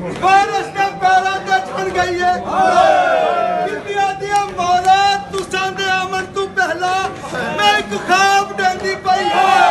बारिश के पैरों से छन गई है कितनी दिया मौला तू सांदे अमन तू पहला मैं एक ख्वाब देंदी पई